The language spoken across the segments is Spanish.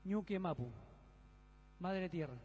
Ñuque Mapu, Madre Tierra.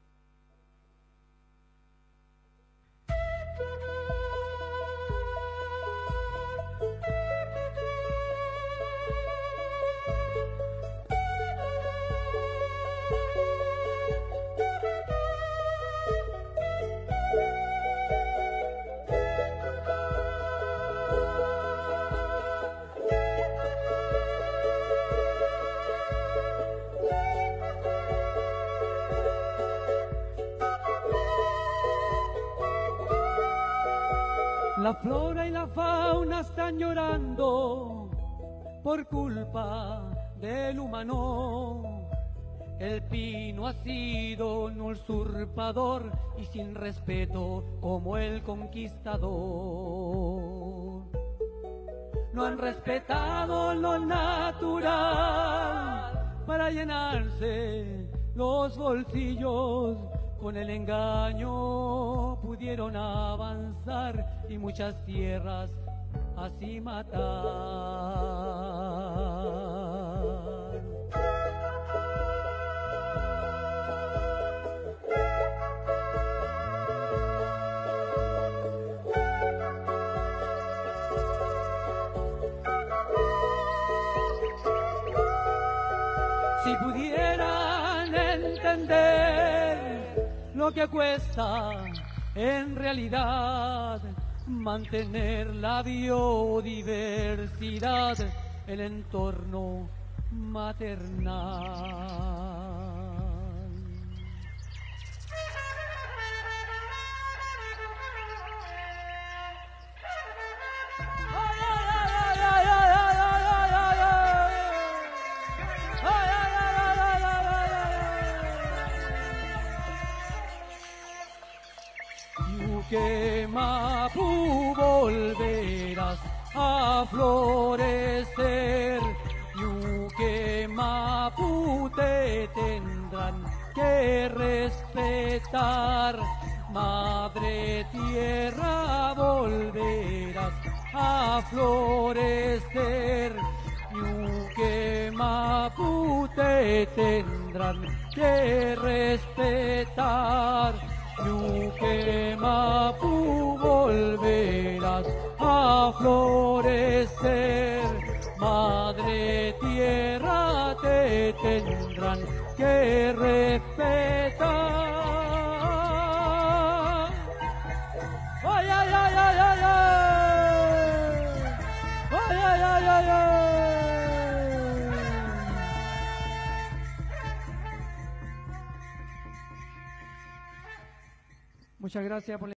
La flora y la fauna están llorando por culpa del humano. El pino ha sido un usurpador y sin respeto como el conquistador. No han respetado lo natural para llenarse los bolsillos. Con el engaño pudieron avanzar y muchas tierras así matar. Si pudieran entender lo que cuesta en realidad mantener la biodiversidad, el entorno maternal. Ñuque Mapu, volverás a florecer. Ñuque Mapu, te tendrán que respetar. Madre Tierra, volverás a florecer. Ñuque Mapu, te tendrán que respetar. Ñuque Mapu, volverás a florecer. Madre Tierra, te tendrán que respetar. ¡Ay, ay, ay, ay, ay, ay! ¡Ay, ay, ay, ay, ay! Muchas gracias por la